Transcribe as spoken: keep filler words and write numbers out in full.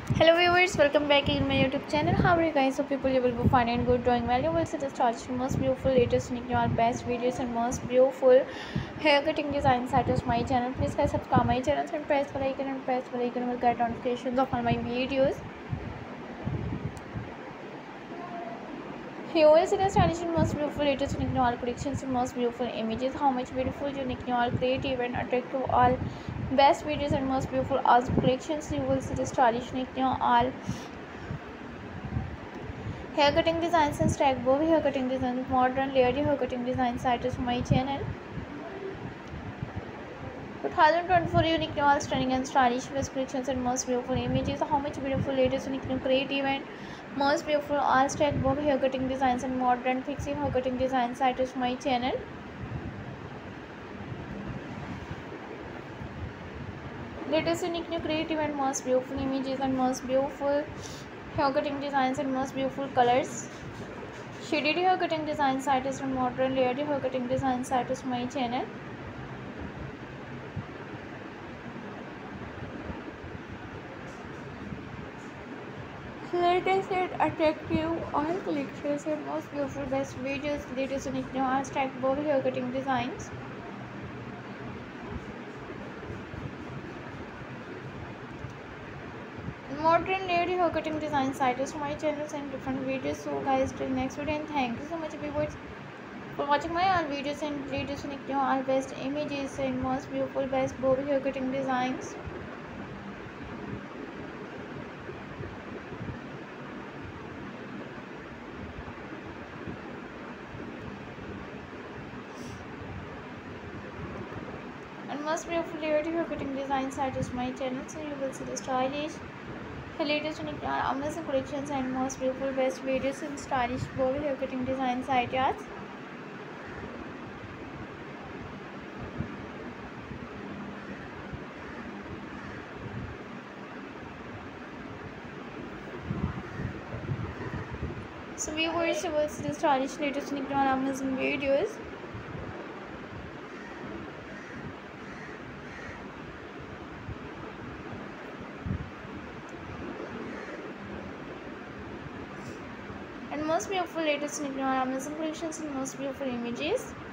Hello viewers, welcome back in my YouTube channel. How are you guys? So people you will be fine and good, doing well. You will see the stylish, most beautiful, latest, unique, your best videos and most beautiful hair cutting designs that is my channel. Please guys subscribe my channel and press the icon and press the icon will get notifications of all my videos. Here is the stylish and most beautiful, latest, unique, all collections and most beautiful images. How much beautiful, unique, all creative and attractive, all best videos and most beautiful awesome collections. You will see the stylish, unique, all hair cutting designs and stack bow hair cutting designs, modern layered hair cutting design site is my channel. twenty twenty-four unique new all stunning and stylish best collections and most beautiful images. How much beautiful latest unique new creative and most beautiful all stack bow hair cutting designs and modern pixie hair cutting design site is my channel. Latest unique new creative and most beautiful images and most beautiful hair cutting designs and most beautiful colors. Shaded hair cutting design site is from modern layered hair cutting design site is my channel. Latest and attractive all collections and most beautiful best videos. Latest unique new art stack bow hair cutting designs. Modern layered hair cutting design site is my channels and different videos. So guys, till next video and thank you so much viewers for watching my all videos and latest unique new all best images and most beautiful best bow hair cutting designs. And most beautiful layered hair cutting design site is my channel. So you will see the stylish, the latest unique amazing collections and most beautiful best videos and stylish bow hair cutting designs ideas. So viewers, you will see the stylish latest unique amazing videos. And most beautiful latest unique amazing collections and most beautiful images.